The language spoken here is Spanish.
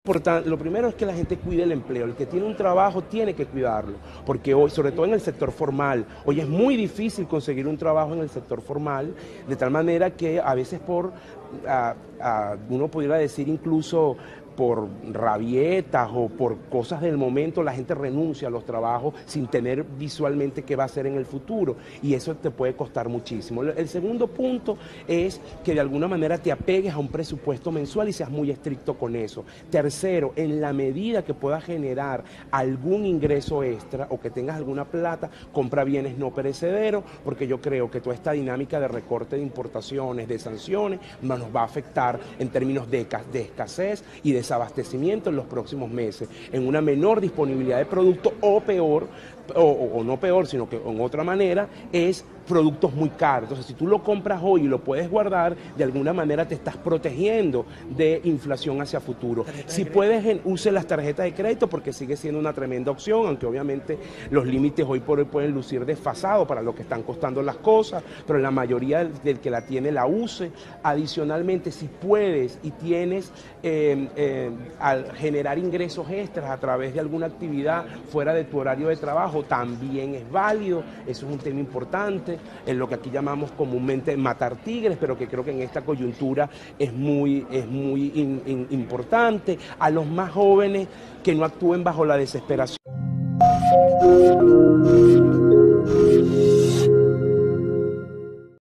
Lo primero es que la gente cuide el empleo. El que tiene un trabajo tiene que cuidarlo, porque hoy, sobre todo en el sector formal, hoy es muy difícil conseguir un trabajo en el sector formal, de tal manera que a veces uno pudiera decir incluso por rabietas o por cosas del momento, la gente renuncia a los trabajos sin tener visualmente qué va a hacer en el futuro, y eso te puede costar muchísimo. El segundo punto es que de alguna manera te apegues a un presupuesto mensual y seas muy estricto con eso. Tercero, en la medida que puedas generar algún ingreso extra o que tengas alguna plata, compra bienes no perecederos, porque yo creo que toda esta dinámica de recorte de importaciones, de sanciones, nos va a afectar en términos de escasez y desabastecimiento en los próximos meses, en una menor disponibilidad de producto, o peor, o no peor, sino que en otra manera, es productos muy caros. Entonces, si tú lo compras hoy y lo puedes guardar, de alguna manera te estás protegiendo de inflación hacia futuro. Si puedes, use las tarjetas de crédito, porque sigue siendo una tremenda opción, aunque obviamente los límites hoy por hoy pueden lucir desfasados para lo que están costando las cosas, pero la mayoría del que la tiene la use. Adicionalmente, si puedes y tienes al generar ingresos extras a través de alguna actividad fuera de tu horario de trabajo, también es válido. Eso es un tema importante, en lo que aquí llamamos comúnmente matar tigres, pero que creo que en esta coyuntura es muy importante. A los más jóvenes, que no actúen bajo la desesperación.